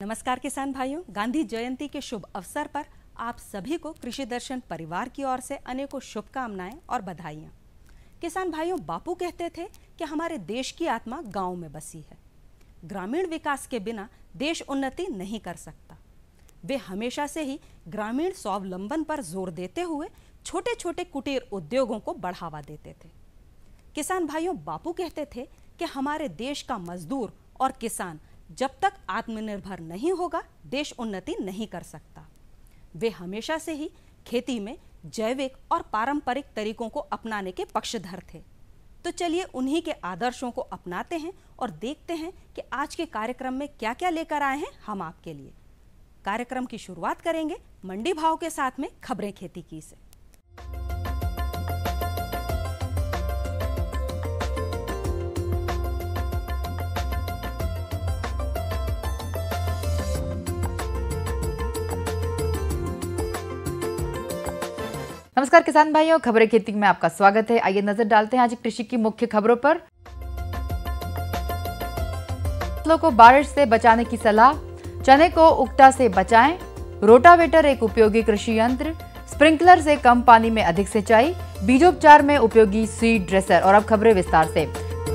नमस्कार किसान भाइयों, गांधी जयंती के शुभ अवसर पर आप सभी को कृषि दर्शन परिवार की ओर से अनेकों शुभकामनाएं और बधाइयां। किसान भाइयों, बापू कहते थे कि हमारे देश की आत्मा गांव में बसी है। ग्रामीण विकास के बिना देश उन्नति नहीं कर सकता। वे हमेशा से ही ग्रामीण स्वावलंबन पर जोर देते हुए छोटे छोटे कुटीर उद्योगों को बढ़ावा देते थे। किसान भाइयों, बापू कहते थे कि हमारे देश का मजदूर और किसान जब तक आत्मनिर्भर नहीं होगा, देश उन्नति नहीं कर सकता। वे हमेशा से ही खेती में जैविक और पारंपरिक तरीकों को अपनाने के पक्षधर थे। तो चलिए उन्हीं के आदर्शों को अपनाते हैं और देखते हैं कि आज के कार्यक्रम में क्या क्या लेकर आए हैं हम आपके लिए। कार्यक्रम की शुरुआत करेंगे मंडी भाव के साथ में खबरें खेती की से। नमस्कार किसान भाइयों, खबरें खेती में आपका स्वागत है। आइए नजर डालते हैं आज कृषि की मुख्य खबरों पर। फसलों को बारिश से बचाने की सलाह, चने को उकटा से बचाएं, रोटावेटर एक उपयोगी कृषि यंत्र, स्प्रिंकलर से कम पानी में अधिक सिंचाई, बीजोपचार में उपयोगी सीड ड्रेसर। और अब खबरें विस्तार से।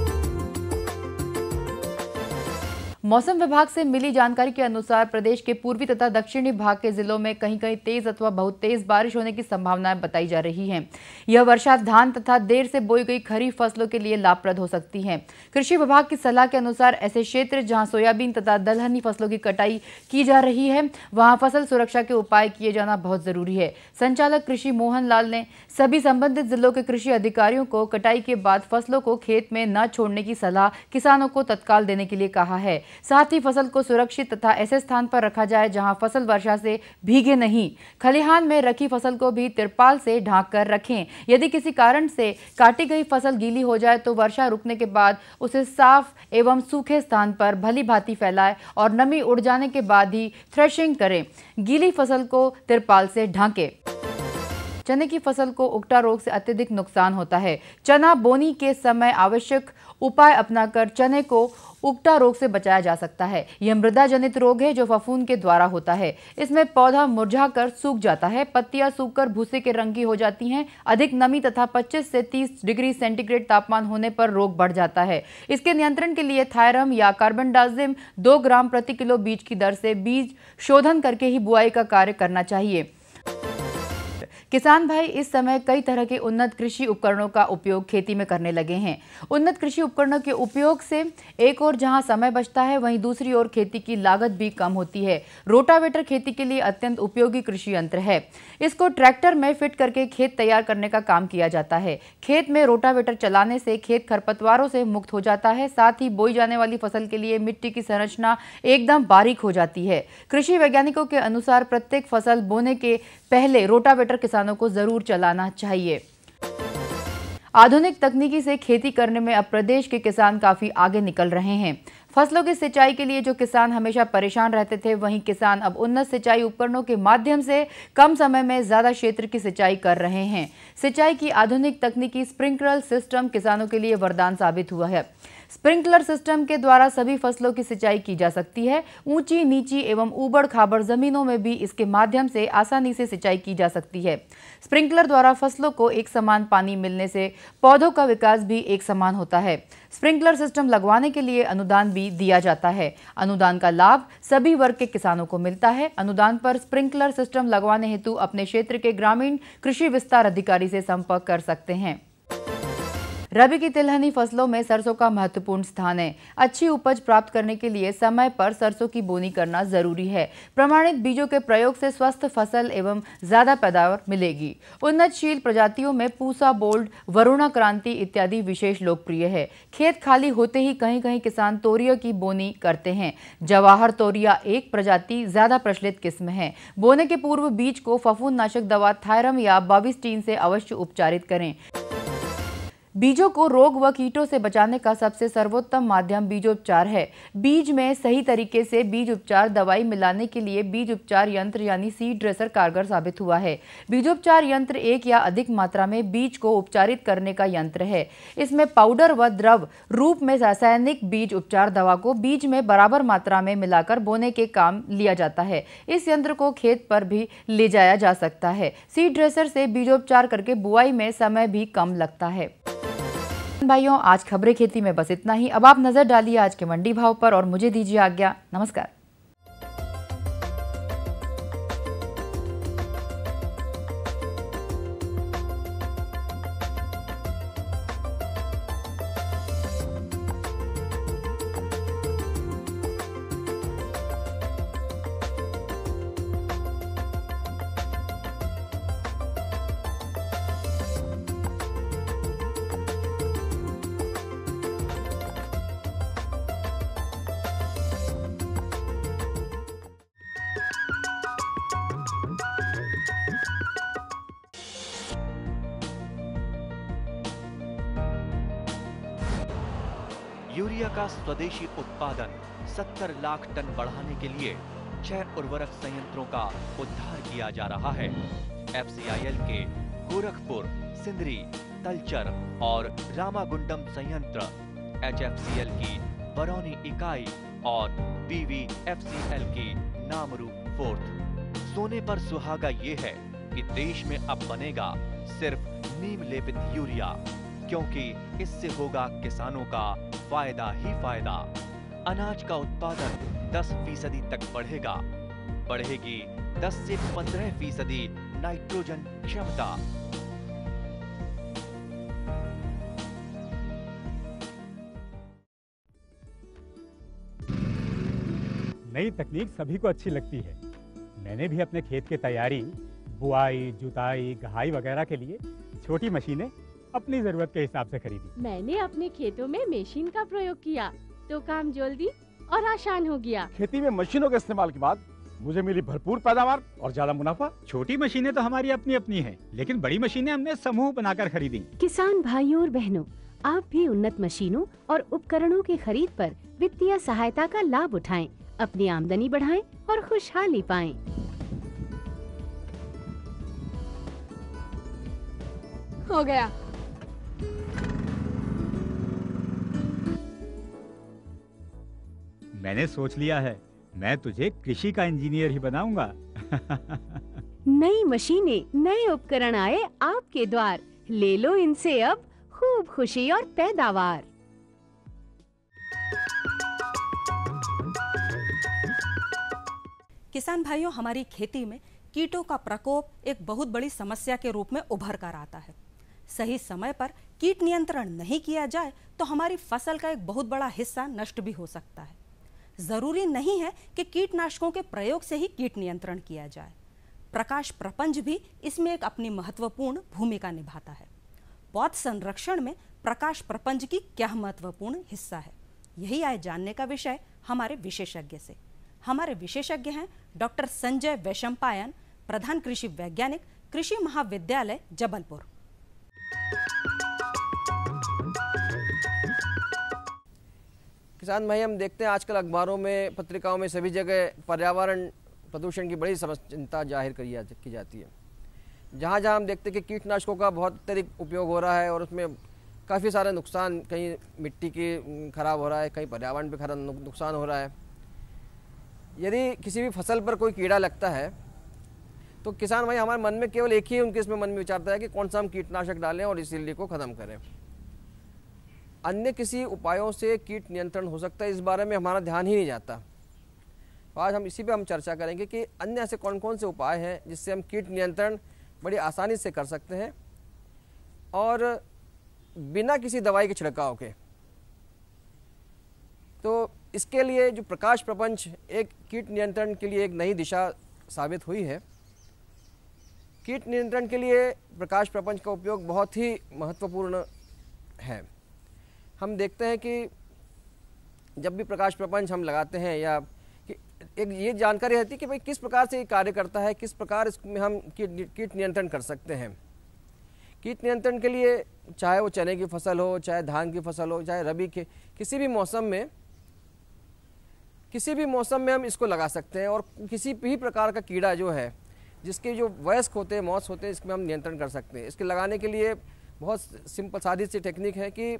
मौसम विभाग से मिली जानकारी के अनुसार प्रदेश के पूर्वी तथा दक्षिणी भाग के जिलों में कहीं कहीं तेज अथवा बहुत तेज बारिश होने की संभावनाएं बताई जा रही हैं। यह वर्षा धान तथा देर से बोई गई खरीफ फसलों के लिए लाभप्रद हो सकती है। कृषि विभाग की सलाह के अनुसार ऐसे क्षेत्र जहां सोयाबीन तथा दलहनी फसलों की कटाई की जा रही है, वहां फसल सुरक्षा के उपाय किए जाना बहुत जरूरी है। संचालक कृषि मोहन लाल ने सभी संबंधित जिलों के कृषि अधिकारियों को कटाई के बाद फसलों को खेत में न छोड़ने की सलाह किसानों को तत्काल देने के लिए कहा है। साथ ही फसल को सुरक्षित तथा ऐसे स्थान पर रखा जाए जहां फसल वर्षा से भीगे नहीं। खलिहान में रखी फसल को भी तिरपाल से ढांक कर रखें। यदि किसी कारण से काटी गई फसल गीली हो जाए तो वर्षा रुकने के बाद उसे साफ एवं सूखे स्थान पर भली भांति फैलाएं और नमी उड़ जाने के बाद ही थ्रेशिंग करें। गीली फसल को तिरपाल से ढांकें। चने की फसल को उकटा रोग से अत्यधिक नुकसान होता है। चना बोनी के समय आवश्यक उपाय अपनाकर चने को उकटा रोग से बचाया जा सकता है। यह मृदा जनित रोग है जो फफूंद के द्वारा होता है। इसमें पौधा मुरझाकर सूख जाता है, पत्तियां सूखकर भूसे के रंग की हो जाती हैं। अधिक नमी तथा 25 से 30 डिग्री सेंटीग्रेड तापमान होने पर रोग बढ़ जाता है। इसके नियंत्रण के लिए थायरम या कार्बनडाजिम 2 ग्राम प्रति किलो बीज की दर से बीज शोधन करके ही बुआई का कार्य करना चाहिए। किसान भाई इस समय कई तरह के उन्नत कृषि उपकरणों का उपयोग खेती में करने लगे हैं। उन्नत कृषि उपकरणों के उपयोग से एक ओर जहां समय बचता है, वहीं दूसरी ओर खेती की लागत भी कम होती है। रोटावेटर खेती के लिए अत्यंत उपयोगी कृषि यंत्र है। इसको ट्रैक्टर में फिट करके खेत तैयार करने का काम किया जाता है। खेत में रोटावेटर चलाने से खेत खरपतवारों से मुक्त हो जाता है। साथ ही बोई जाने वाली फसल के लिए मिट्टी की संरचना एकदम बारीक हो जाती है। कृषि वैज्ञानिकों के अनुसार प्रत्येक फसल बोने के पहले रोटावेटर किसानों को जरूर चलाना चाहिए। आधुनिक तकनीकी से खेती करने में अब प्रदेश के किसान काफी आगे निकल रहे हैं। फसलों की सिंचाई के लिए जो किसान हमेशा परेशान रहते थे, वहीं किसान अब उन्नत सिंचाई उपकरणों के माध्यम से कम समय में ज्यादा क्षेत्र की सिंचाई कर रहे हैं। सिंचाई की आधुनिक तकनीकी स्प्रिंकलर सिस्टम किसानों के लिए वरदान साबित हुआ है। स्प्रिंकलर सिस्टम के द्वारा सभी फसलों की सिंचाई की जा सकती है। ऊंची, नीची एवं ऊबड़ खाबड़ जमीनों में भी इसके माध्यम से आसानी से सिंचाई की जा सकती है। स्प्रिंकलर द्वारा फसलों को एक समान पानी मिलने से पौधों का विकास भी एक समान होता है। स्प्रिंकलर सिस्टम लगवाने के लिए अनुदान भी दिया जाता है। अनुदान का लाभ सभी वर्ग के किसानों को मिलता है। अनुदान पर स्प्रिंकलर सिस्टम लगवाने हेतु अपने क्षेत्र के ग्रामीण कृषि विस्तार अधिकारी से संपर्क कर सकते हैं। रबी की तिलहनी फसलों में सरसों का महत्वपूर्ण स्थान है। अच्छी उपज प्राप्त करने के लिए समय पर सरसों की बोनी करना जरूरी है। प्रमाणित बीजों के प्रयोग से स्वस्थ फसल एवं ज्यादा पैदावार मिलेगी। उन्नतशील प्रजातियों में पूसा बोल्ड, वरुणा क्रांति इत्यादि विशेष लोकप्रिय है। खेत खाली होते ही कहीं कहीं किसान तोरिया की बोनी करते हैं। जवाहर तोरिया एक प्रजाति ज्यादा प्रचलित किस्म है। बोने के पूर्व बीज को फफूंदनाशक दवा थायरम या बाविस्टीन से अवश्य उपचारित करें। बीजों को रोग व कीटों से बचाने का सबसे सर्वोत्तम माध्यम बीजोपचार है। बीज में सही तरीके से बीज उपचार दवाई मिलाने के लिए बीज उपचार यंत्र यानी सीड ड्रेसर कारगर साबित हुआ है। बीजोपचार यंत्र एक या अधिक मात्रा में बीज को उपचारित करने का यंत्र है। इसमें पाउडर व द्रव रूप में रासायनिक बीज उपचार दवा को बीज में बराबर मात्रा में मिलाकर बोने के काम लिया जाता है। इस यंत्र को खेत पर भी ले जाया जा सकता है। सीड ड्रेसर से बीजोपचार करके बुआई में समय भी कम लगता है। भाइयों, आज खबरें खेती में बस इतना ही। अब आप नजर डालिए आज के मंडी भाव पर और मुझे दीजिए आज्ञा। नमस्कार। यूरिया का स्वदेशी उत्पादन 70 लाख टन बढ़ाने के लिए 6 उर्वरक संयंत्रों का उद्धार किया जा रहा है। FCIL के गोरखपुर, सिंदरी, तलचर और रामागुंडम संयंत्र, HFCL की बरौनी इकाई और BVFCL की नामरू फोर्थ। सोने पर सुहागा ये है कि देश में अब बनेगा सिर्फ नीम लेपित यूरिया, क्योंकि इससे होगा किसानों का फायदा ही फायदा। अनाज का उत्पादन 10% तक बढ़ेगा। बढ़ेगी 10 से 15% नाइट्रोजन क्षमता। नई तकनीक सभी को अच्छी लगती है। मैंने भी अपने खेत की तैयारी, बुआई, जुताई, गहाई वगैरह के लिए छोटी मशीनें अपनी जरूरत के हिसाब से खरीदी। मैंने अपने खेतों में मशीन का प्रयोग किया तो काम जल्दी और आसान हो गया। खेती में मशीनों के इस्तेमाल के बाद मुझे मिली भरपूर पैदावार और ज्यादा मुनाफा। छोटी मशीनें तो हमारी अपनी अपनी हैं, लेकिन बड़ी मशीनें हमने समूह बनाकर खरीदी। किसान भाइयों और बहनों, आप भी उन्नत मशीनों और उपकरणों की खरीद पर वित्तीय सहायता का लाभ उठाएं, अपनी आमदनी बढ़ाएं और खुशहाली पाएं। हो गया। मैंने सोच लिया है, मैं तुझे कृषि का इंजीनियर ही बनाऊंगा। नई मशीनें, नए उपकरण आए आपके द्वार, ले लो इनसे अब खूब खुशी और पैदावार। किसान भाइयों, हमारी खेती में कीटों का प्रकोप एक बहुत बड़ी समस्या के रूप में उभर कर आता है। सही समय पर कीट नियंत्रण नहीं किया जाए तो हमारी फसल का एक बहुत बड़ा हिस्सा नष्ट भी हो सकता है। जरूरी नहीं है कि कीटनाशकों के प्रयोग से ही कीट नियंत्रण किया जाए। प्रकाश प्रपंच भी इसमें एक अपनी महत्वपूर्ण भूमिका निभाता है। पौध संरक्षण में प्रकाश प्रपंच की क्या महत्वपूर्ण हिस्सा है, यही आए जानने का विषय हमारे विशेषज्ञ से। हमारे विशेषज्ञ हैं डॉक्टर संजय वैशंपायन, प्रधान कृषि वैज्ञानिक, कृषि महाविद्यालय जबलपुर। किसान भाई, हम देखते हैं आजकल अखबारों में, पत्रिकाओं में, सभी जगह पर्यावरण प्रदूषण की बड़ी चिंता जाहिर की जाती है। जहाँ जहाँ हम देखते हैं कि कीटनाशकों का बहुत अत्यधिक उपयोग हो रहा है और उसमें काफ़ी सारे नुकसान, कहीं मिट्टी की खराब हो रहा है, कहीं पर्यावरण पे खराब नुकसान हो रहा है। यदि किसी भी फसल पर कोई कीड़ा लगता है तो किसान भाई हमारे मन में केवल एक ही उनके इसमें मन में विचारता है कि कौन सा हम कीटनाशक डालें और इस इल्ली को ख़त्म करें। अन्य किसी उपायों से कीट नियंत्रण हो सकता है, इस बारे में हमारा ध्यान ही नहीं जाता। तो आज हम इसी पे चर्चा करेंगे कि अन्य ऐसे कौन कौन से उपाय हैं जिससे हम कीट नियंत्रण बड़ी आसानी से कर सकते हैं और बिना किसी दवाई के छिड़काव के। तो इसके लिए जो प्रकाश प्रपंच एक कीट नियंत्रण के लिए एक नई दिशा साबित हुई है। कीट नियंत्रण के लिए प्रकाश प्रपंच का उपयोग बहुत ही महत्वपूर्ण है। हम देखते हैं कि जब भी प्रकाश प्रपंच हम लगाते हैं या एक ये जानकारी रहती है कि भाई किस प्रकार से ये कार्य करता है, किस प्रकार इसमें हम कीट नियंत्रण कर सकते हैं। कीट नियंत्रण के लिए चाहे वो चने की फसल हो, चाहे धान की फसल हो, चाहे रबी के किसी भी मौसम में हम इसको लगा सकते हैं। और किसी भी प्रकार का कीड़ा जो है, जिसके जो वयस्क होते हैं, मॉस होते हैं, इसमें हम नियंत्रण कर सकते हैं। इसके लगाने के लिए बहुत सिंपल सादी सी टेक्निक है कि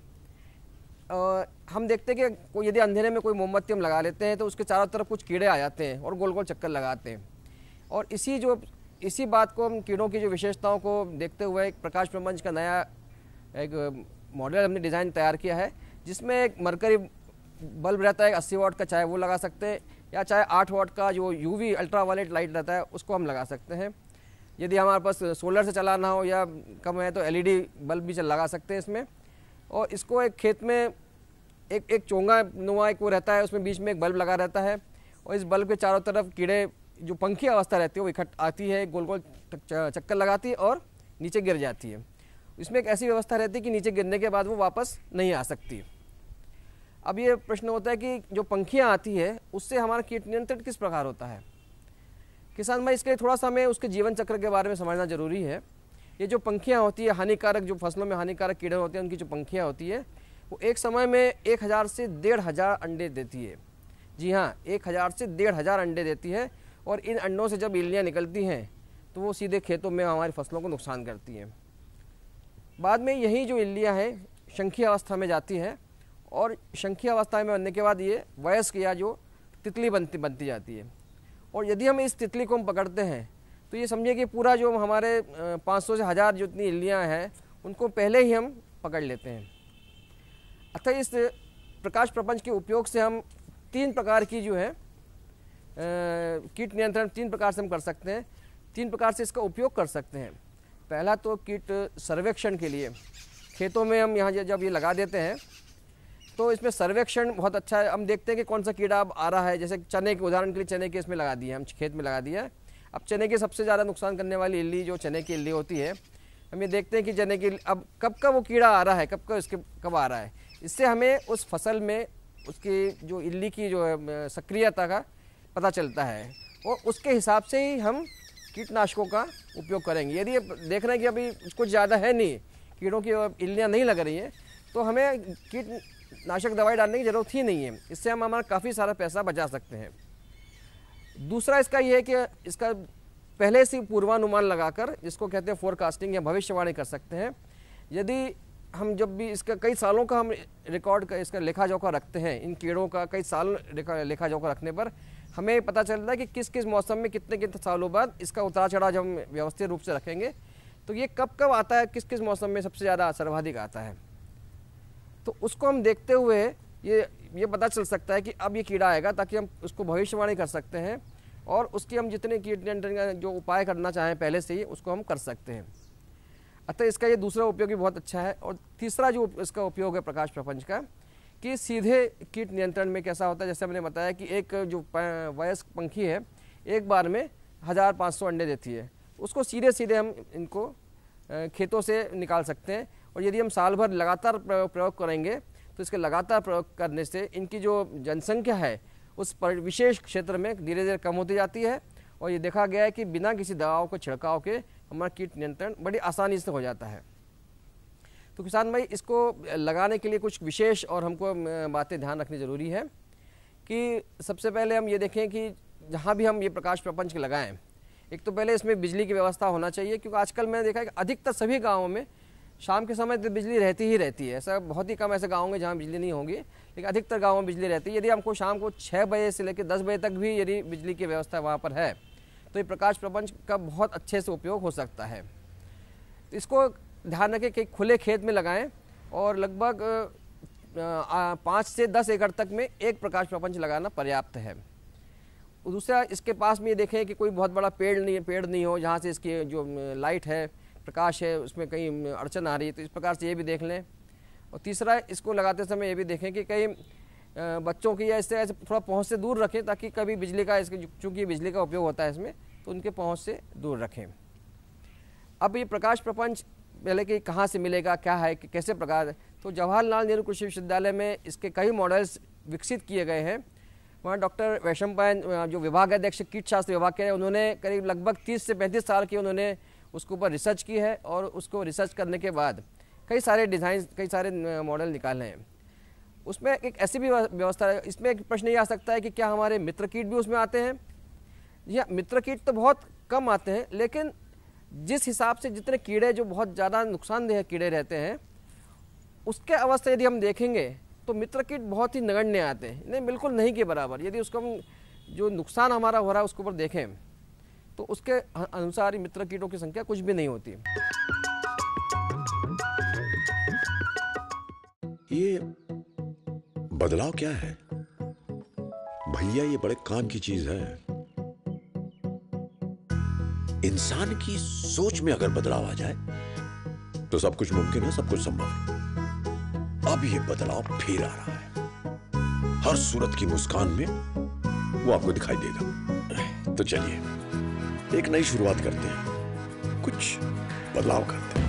हम देखते हैं कि यदि अंधेरे में कोई मोमबत्ती हम लगा लेते हैं तो उसके चारों तरफ कुछ कीड़े आ जाते हैं और गोल गोल चक्कर लगाते हैं। और इसी बात को हम कीड़ों की जो विशेषताओं को देखते हुए एक प्रकाश प्रपंच का नया एक मॉडल हमने डिज़ाइन तैयार किया है, जिसमें एक मरकरी बल्ब रहता है 80 वाट का, चाहे वो लगा सकते हैं या चाहे 8 वाट का जो यूवी अल्ट्रावायलेट लाइट रहता है उसको हम लगा सकते हैं। यदि हमारे पास सोलर से चलाना हो या कम है तो एलईडी बल्ब भी लगा सकते हैं इसमें। और इसको एक खेत में एक चोंगा नुमा एक वो रहता है, उसमें बीच में एक बल्ब लगा रहता है और इस बल्ब के चारों तरफ कीड़े जो पंखी अवस्था रहती है वो इकट्ठ आती है, गोल गोल चक्कर लगाती है और नीचे गिर जाती है। इसमें एक ऐसी व्यवस्था रहती है कि नीचे गिरने के बाद वो वापस नहीं आ सकती। अब ये प्रश्न होता है कि जो पंखियाँ आती है उससे हमारा कीट नियंत्रण किस प्रकार होता है। किसान भाई, इसके लिए थोड़ा सा हमें उसके जीवन चक्र के बारे में समझना जरूरी है। ये जो पंखियाँ होती है हानिकारक, जो फसलों में हानिकारक कीड़े होते हैं, उनकी जो पंखियाँ होती है वो एक समय में 1000 से 1500 अंडे देती है। जी हाँ, 1000 से 1500 अंडे देती है। और इन अंडों से जब इल्लियाँ निकलती हैं तो वो सीधे खेतों में हमारी फसलों को नुकसान करती हैं। बाद में यही जो इल्लियाँ हैं शंखी अवस्था में जाती हैं और शंखी अवस्था में बनने के बाद ये वयस्क या जो तितली बनती जाती है। और यदि हम इस तितली को हम पकड़ते हैं तो ये समझिए कि पूरा जो हमारे 500 से 1000 जितनी इल्लियाँ हैं उनको पहले ही हम पकड़ लेते हैं। अतः इस प्रकाश प्रपंच के उपयोग से हम 3 प्रकार की जो है कीट नियंत्रण 3 प्रकार से हम कर सकते हैं। 3 प्रकार से इसका उपयोग कर सकते हैं। पहला तो कीट सर्वेक्षण के लिए खेतों में हम यहाँ जब ये लगा देते हैं तो इसमें सर्वेक्षण बहुत अच्छा है। हम देखते हैं कि कौन सा कीड़ा अब आ रहा है। जैसे चने के उदाहरण के लिए चने के इसमें लगा दिए, हम खेत में लगा दिया है। अब चने की सबसे ज़्यादा नुकसान करने वाली इल्ली जो चने की इल्ली होती है, हम ये देखते हैं कि चने की अब कब का वो कीड़ा आ रहा है, कब आ रहा है। इससे हमें उस फसल में उसकी जो इल्ली की जो है सक्रियता का पता चलता है और उसके हिसाब से ही हम कीटनाशकों का उपयोग करेंगे। यदि देख रहे हैं कि अभी कुछ ज़्यादा है नहीं, कीड़ों की इल्लियाँ नहीं लग रही हैं, तो हमें कीटनाशक दवाई डालने की ज़रूरत ही नहीं है। इससे हम हमारा काफ़ी सारा पैसा बचा सकते हैं। दूसरा इसका ये है कि इसका पहले से पूर्वानुमान लगाकर, जिसको कहते हैं फोरकास्टिंग या भविष्यवाणी कर सकते हैं। यदि हम जब भी इसका कई सालों का हम रिकॉर्ड का इसका लेखा जोखा रखते हैं, इन कीड़ों का कई साल लेखा जोखा रखने पर हमें पता चलता है कि किस किस मौसम में कितने सालों बाद इसका उतार चढ़ाव जब हम व्यवस्थित रूप से रखेंगे तो ये कब आता है, किस किस मौसम में सबसे ज़्यादा सर्वाधिक आता है। तो उसको हम देखते हुए ये पता चल सकता है कि अब ये कीड़ा आएगा, ताकि हम उसको भविष्यवाणी कर सकते हैं और उसकी हम जितने कीट नियंत्रण का जो उपाय करना चाहें पहले से ही उसको हम कर सकते हैं। अतः इसका ये दूसरा उपयोग भी बहुत अच्छा है। और तीसरा जो इसका उपयोग है प्रकाश प्रपंच का, कि सीधे कीट नियंत्रण में कैसा होता है, जैसे मैंने बताया कि एक जो वयस्क पंखी है एक बार में 1500 अंडे देती है, उसको सीधे हम इनको खेतों से निकाल सकते हैं। और यदि हम साल भर लगातार प्रयोग करेंगे तो इसके लगातार प्रयोग करने से इनकी जो जनसंख्या है उस विशेष क्षेत्र में धीरे धीरे कम होती जाती है। और ये देखा गया है कि बिना किसी दवाओं को छिड़काव के हमारा कीट नियंत्रण बड़ी आसानी से हो जाता है। तो किसान भाई, इसको लगाने के लिए कुछ विशेष और हमको बातें ध्यान रखनी ज़रूरी है कि सबसे पहले हम ये देखें कि जहाँ भी हम ये प्रकाश प्रपंच लगाएं, एक तो पहले इसमें बिजली की व्यवस्था होना चाहिए, क्योंकि आजकल मैंने देखा है कि अधिकतर सभी गाँवों में शाम के समय तो बिजली रहती ही रहती है। ऐसा बहुत ही कम ऐसे गाँव होंगे जहाँ बिजली नहीं होगी, लेकिन अधिकतर गाँवों में बिजली रहती है। यदि हमको शाम को 6 बजे से लेकर 10 बजे तक भी यदि बिजली की व्यवस्था वहाँ पर है तो ये प्रकाश प्रपंच का बहुत अच्छे से उपयोग हो सकता है। इसको ध्यान रखें कि खुले खेत में लगाएं और लगभग 5 से 10 एकड़ तक में एक प्रकाश प्रपंच लगाना पर्याप्त है। दूसरा, इसके पास में ये देखें कि कोई बहुत बड़ा पेड़ नहीं हो जहाँ से इसकी जो लाइट है, प्रकाश है, उसमें कहीं अड़चन आ रही है, तो इस प्रकार से ये भी देख लें। और तीसरा, इसको लगाते समय ये भी देखें कि कहीं बच्चों की या इससे ऐसे थोड़ा पहुँच से दूर रखें, ताकि कभी बिजली का चूँकि बिजली का उपयोग होता है इसमें, तो उनके पहुँच से दूर रखें। अब ये प्रकाश प्रपंच पहले कि कहाँ से मिलेगा, क्या है, कि कैसे प्रकार, तो जवाहरलाल नेहरू कृषि विश्वविद्यालय में इसके कई मॉडल्स विकसित किए गए हैं। वहाँ डॉक्टर वैशंपायन जो विभाग अध्यक्ष कीट शास्त्र विभाग के, उन्होंने करीब लगभग 30 से 35 साल की उन्होंने उसके ऊपर रिसर्च की है और उसको रिसर्च करने के बाद कई सारे डिज़ाइन, कई सारे मॉडल निकाले हैं। उसमें एक ऐसी भी व्यवस्था है, इसमें एक प्रश्न ये आ सकता है कि क्या हमारे मित्र कीट भी उसमें आते हैं? या मित्र कीट तो बहुत कम आते हैं, लेकिन जिस हिसाब से जितने कीड़े जो बहुत ज़्यादा नुकसानदेह कीड़े रहते हैं, उसके अवस्था यदि हम देखेंगे तो मित्र कीट बहुत ही नगण्य आते हैं, नहीं बिल्कुल नहीं के बराबर। यदि उसको हम जो नुकसान हमारा हो रहा है उसके ऊपर देखें तो उसके अनुसार मित्र कीटों की संख्या कुछ भी नहीं होती। ये बदलाव क्या है भैया? ये बड़े काम की चीज है। इंसान की सोच में अगर बदलाव आ जाए तो सब कुछ मुमकिन है, सब कुछ संभव है। अब ये बदलाव फिर आ रहा है, हर सूरत की मुस्कान में वो आपको दिखाई देगा। तो चलिए एक नई शुरुआत करते हैं, कुछ बदलाव करते हैं।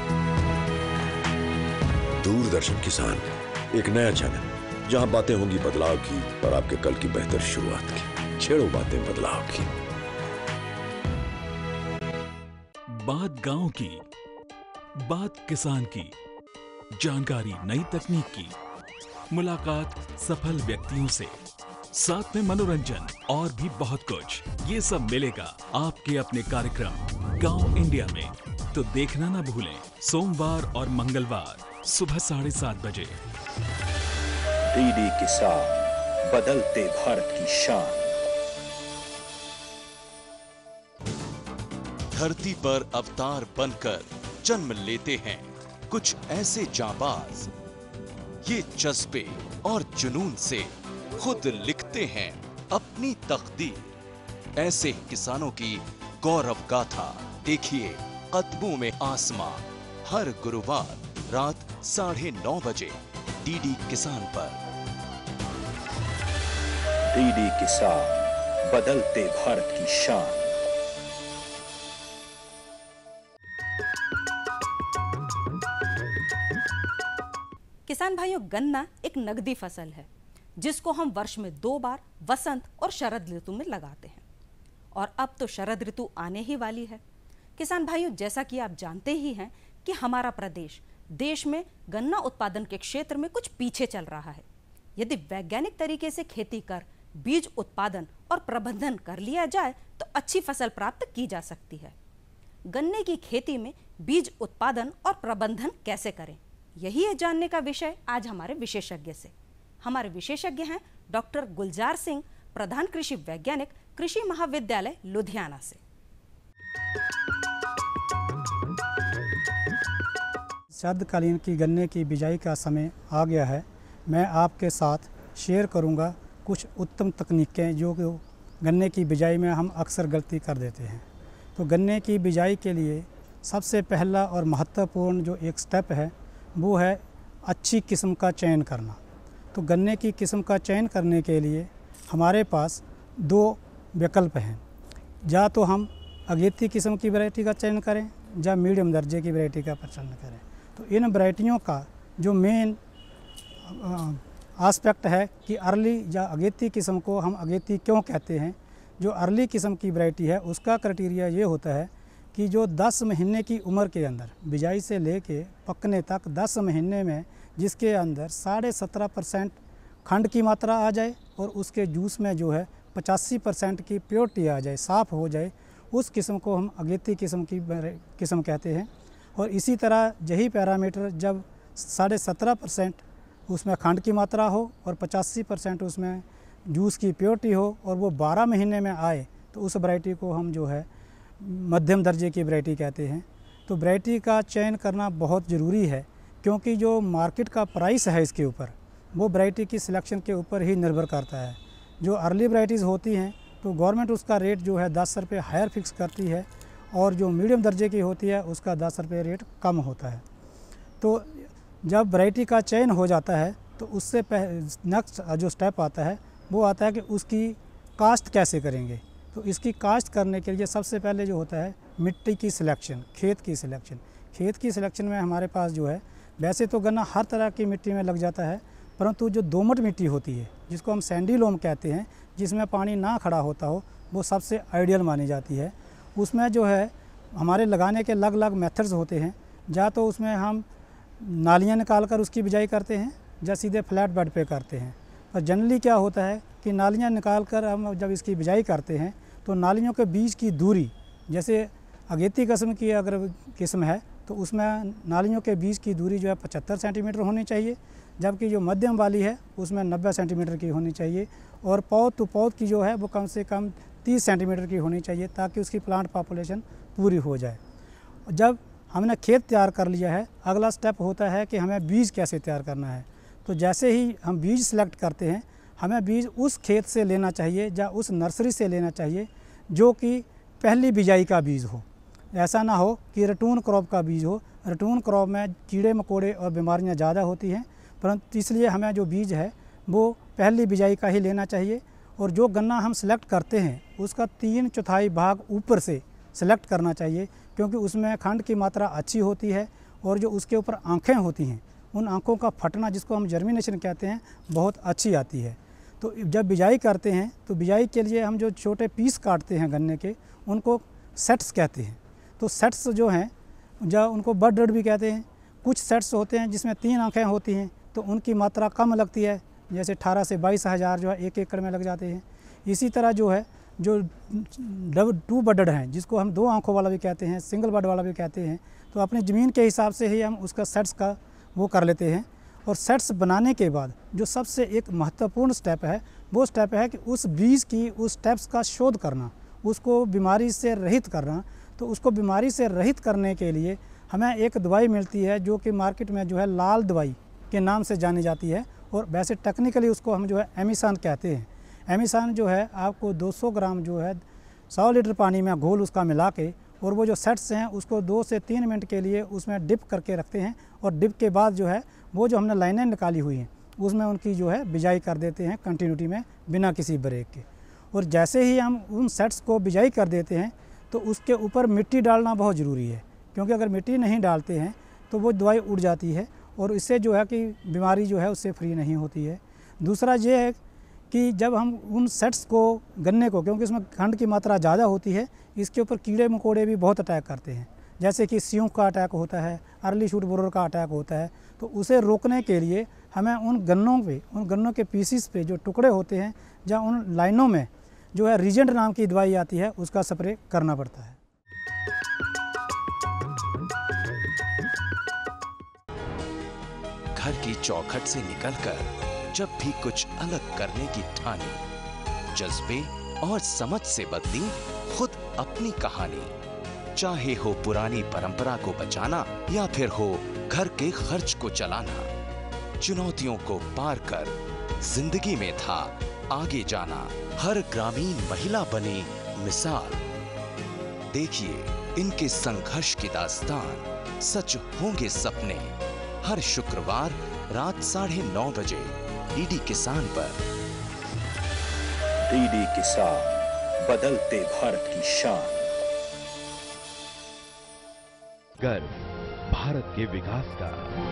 दूरदर्शन किसान, एक नया चैनल जहां बातें होंगी बदलाव की और आपके कल की बेहतर शुरुआत की। छेड़ो बातें बदलाव की। बात गांव की, बात किसान की, जानकारी नई तकनीक की, मुलाकात सफल व्यक्तियों से, साथ में मनोरंजन और भी बहुत कुछ। ये सब मिलेगा आपके अपने कार्यक्रम गांव इंडिया में। तो देखना ना भूलें, सोमवार और मंगलवार सुबह 7:30 बजे। डीडी किसान, बदलते भारत की शान। धरती पर अवतार बनकर जन्म लेते हैं कुछ ऐसे जांबाज, ये जज्बे और जुनून से खुद लिखते हैं अपनी तकदीर। ऐसे किसानों की गौरव गाथा देखिए कदमों में आसमां, हर गुरुवार रात 9:30 बजे डीडी किसान पर। डीडी किसान, बदलते भारत की शान। किसान भाइयों, गन्ना एक नगदी फसल है जिसको हम वर्ष में 2 बार वसंत और शरद ऋतु में लगाते हैं। और अब तो शरद ऋतु आने ही वाली है। किसान भाइयों, जैसा कि आप जानते ही हैं कि हमारा प्रदेश देश में गन्ना उत्पादन के क्षेत्र में कुछ पीछे चल रहा है। यदि वैज्ञानिक तरीके से खेती कर बीज उत्पादन और प्रबंधन कर लिया जाए तो अच्छी फसल प्राप्त की जा सकती है। गन्ने की खेती में बीज उत्पादन और प्रबंधन कैसे करें, यही है जानने का विषय आज हमारे विशेषज्ञ से। हमारे विशेषज्ञ हैं डॉक्टर गुलजार सिंह, प्रधान कृषि वैज्ञानिक, कृषि महाविद्यालय लुधियाना से। शरदकालीन की गन्ने की बिजाई का समय आ गया है। मैं आपके साथ शेयर करूंगा कुछ उत्तम तकनीकें जो गन्ने की बिजाई में हम अक्सर गलती कर देते हैं। तो गन्ने की बिजाई के लिए सबसे पहला और महत्वपूर्ण जो एक स्टेप है वो है अच्छी किस्म का चयन करना। तो गन्ने की किस्म का चयन करने के लिए हमारे पास 2 विकल्प हैं। या तो हम अगेती किस्म की वैरायटी का चयन करें या मीडियम दर्जे की वैरायटी का चयन करें। तो इन वैरायटियों का जो मेन आस्पेक्ट है कि अर्ली या अगेती किस्म को हम अगेती क्यों कहते हैं। जो अर्ली किस्म की वैरायटी है उसका क्राइटेरिया ये होता है कि जो 10 महीने की उम्र के अंदर बिजाई से लेके पकने तक 10 महीने में जिसके अंदर 17.5% खंड की मात्रा आ जाए और उसके जूस में जो है 85% की प्योरिटी आ जाए, साफ़ हो जाए, उस किस्म को हम अगेती किस्म की किस्म कहते हैं। और इसी तरह यही पैरामीटर जब 17.5% उसमें खंड की मात्रा हो और 85% उसमें जूस की प्योरिटी हो और वो 12 महीने में आए तो उस वैरायटी को हम जो है मध्यम दर्जे की वैरायटी कहते हैं। तो वैरायटी का चयन करना बहुत ज़रूरी है क्योंकि जो मार्केट का प्राइस है इसके ऊपर वो वैरायटी की सिलेक्शन के ऊपर ही निर्भर करता है। जो अर्ली वैरायटीज़ होती हैं तो गवर्नमेंट उसका रेट जो है 10 रुपये हायर फिक्स करती है और जो मीडियम दर्जे की होती है उसका 10 रुपये रेट कम होता है। तो जब वैरायटी का चयन हो जाता है तो उससे नेक्स्ट जो स्टेप आता है वो आता है कि उसकी कास्ट कैसे करेंगे। तो इसकी कास्ट करने के लिए सबसे पहले जो होता है मिट्टी की सिलेक्शन, खेत की सिलेक्शन। खेत की सिलेक्शन में हमारे पास जो है वैसे तो गन्ना हर तरह की मिट्टी में लग जाता है, परंतु जो दोमट मिट्टी होती है जिसको हम सैंडी लोम कहते हैं, जिसमें पानी ना खड़ा होता हो, वो सबसे आइडियल मानी जाती है। उसमें जो है हमारे लगाने के अलग अलग मेथड्स होते हैं। या तो उसमें हम नालियाँ निकाल कर उसकी बिजाई करते हैं या सीधे फ्लैट बेड पे करते हैं। पर जनरली क्या होता है कि नालियाँ निकाल कर हम जब इसकी बिजाई करते हैं तो नालियों के बीच की दूरी, जैसे अगेती किस्म की अगर किस्म है तो उसमें नालियों के बीच की दूरी जो है 75 सेंटीमीटर होनी चाहिए, जबकि जो मध्यम वाली है उसमें 90 सेंटीमीटर की होनी चाहिए, और पौध टू पौध की जो है वो कम से कम 30 सेंटीमीटर की होनी चाहिए, ताकि उसकी प्लांट पॉपुलेशन पूरी हो जाए। जब हमने खेत तैयार कर लिया है, अगला स्टेप होता है कि हमें बीज कैसे तैयार करना है। तो जैसे ही हम बीज सेलेक्ट करते हैं, हमें बीज उस खेत से लेना चाहिए या उस नर्सरी से लेना चाहिए जो कि पहली बिजाई का बीज हो। ऐसा ना हो कि रटून क्रॉप का बीज हो। रटून क्रॉप में कीड़े मकोड़े और बीमारियां ज़्यादा होती हैं, परंतु इसलिए हमें जो बीज है वो पहली बिजाई का ही लेना चाहिए। और जो गन्ना हम सेलेक्ट करते हैं उसका 3/4 भाग ऊपर से सेलेक्ट करना चाहिए, क्योंकि उसमें खंड की मात्रा अच्छी होती है और जो उसके ऊपर आँखें होती हैं उन आँखों का फटना, जिसको हम जर्मिनेशन कहते हैं, बहुत अच्छी आती है। तो जब बिजाई करते हैं तो बिजाई के लिए हम जो छोटे पीस काटते हैं गन्ने के, उनको सेट्स कहते हैं। तो सेट्स जो हैं या उनको बड रड भी कहते हैं। कुछ सेट्स होते हैं जिसमें 3 आँखें होती हैं, तो उनकी मात्रा कम लगती है, जैसे 18 से 22 हज़ार जो है 1 एकड़ में लग जाते हैं। इसी तरह जो है जो 2 बडड हैं, जिसको हम 2 आँखों वाला भी कहते हैं, सिंगल बड वाला भी कहते हैं, तो अपनी ज़मीन के हिसाब से ही हम उसका सेट्स का वो कर लेते हैं। और सेट्स बनाने के बाद जो सबसे एक महत्वपूर्ण स्टेप है, वो स्टेप है कि उस बीज की उस स्टेप्स का शोध करना, उसको बीमारी से रहित करना। तो उसको बीमारी से रहित करने के लिए हमें एक दवाई मिलती है जो कि मार्केट में जो है लाल दवाई के नाम से जानी जाती है, और वैसे टेक्निकली उसको हम जो है एमिसान कहते हैं। एमिसान जो है आपको 200 ग्राम जो है 100 लीटर पानी में घोल उसका मिला के, और वो जो सेट्स हैं उसको 2 से 3 मिनट के लिए उसमें डिप करके रखते हैं, और डिप के बाद जो है वो जो हमने लाइनें निकाली हुई हैं उसमें उनकी जो है बिजाई कर देते हैं कंटिन्यूटी में, बिना किसी ब्रेक के। और जैसे ही हम उन सेट्स को बिजाई कर देते हैं तो उसके ऊपर मिट्टी डालना बहुत ज़रूरी है, क्योंकि अगर मिट्टी नहीं डालते हैं तो वो दवाई उड़ जाती है और इससे जो है कि बीमारी जो है उससे फ्री नहीं होती है। दूसरा ये है कि जब हम उन सेट्स को, गन्ने को, क्योंकि इसमें खंड की मात्रा ज़्यादा होती है, इसके ऊपर कीड़े मकोड़े भी बहुत अटैक करते हैं, जैसे कि सियूं का अटैक होता है, अर्ली शूट बोरर का अटैक होता है। तो उसे रोकने के लिए हमें उन गन्नों के पीसीस पे जो टुकड़े होते हैं, या उन लाइनों में जो है रीजेंट नाम की दवाई आती है, उसका स्प्रे करना पड़ता है। घर की चौखट से निकलकर जब भी कुछ अलग करने की ठानी, जज्बे और समझ से बदली खुद अपनी कहानी। चाहे हो पुरानी परंपरा को बचाना या फिर हो घर के खर्च को चलाना, चुनौतियों को पार कर जिंदगी में था आगे जाना। हर ग्रामीण महिला बने मिसाल। देखिए इनके संघर्ष की दास्तान, सच होंगे सपने। हर शुक्रवार रात 9:30 बजे डीडी किसान पर। डीडी किसान, बदलते भारत की शान। गर्व भारत के विकास का,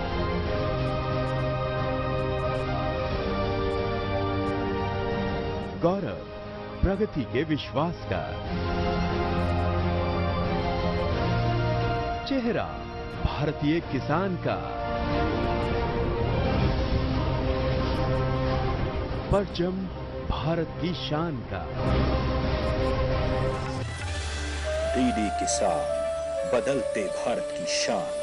गौरव प्रगति के विश्वास का, चेहरा भारतीय किसान का, परचम भारत की शान का। डीडी किसान, बदलते भारत की शान।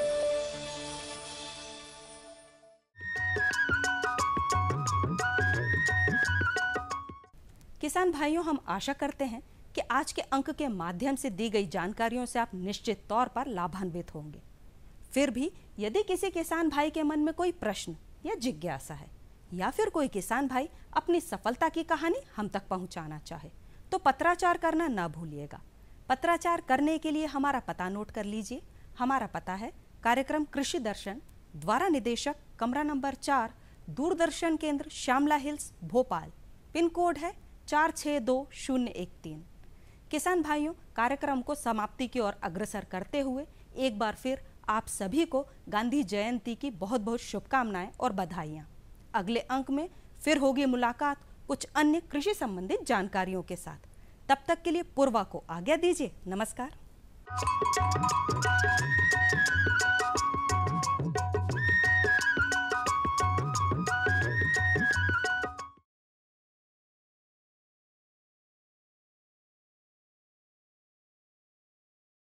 किसान भाइयों, हम आशा करते हैं कि आज के अंक के माध्यम से दी गई जानकारियों से आप निश्चित तौर पर लाभान्वित होंगे। फिर भी यदि किसी किसान भाई के मन में कोई प्रश्न या जिज्ञासा है, या फिर कोई किसान भाई अपनी सफलता की कहानी हम तक पहुंचाना चाहे, तो पत्राचार करना ना भूलिएगा। पत्राचार करने के लिए हमारा पता नोट कर लीजिए। हमारा पता है कार्यक्रम कृषि दर्शन, द्वारा निदेशक, कमरा number 4, Doordarshan Kendra, Shyamla hills, Bhopal. Pin code है 462013। किसान भाइयों, कार्यक्रम को समाप्ति की ओर अग्रसर करते हुए एक बार फिर आप सभी को गांधी जयंती की बहुत बहुत शुभकामनाएं और बधाइयां। अगले अंक में फिर होगी मुलाकात कुछ अन्य कृषि संबंधित जानकारियों के साथ। तब तक के लिए पूर्वा को आज्ञा दीजिए। नमस्कार।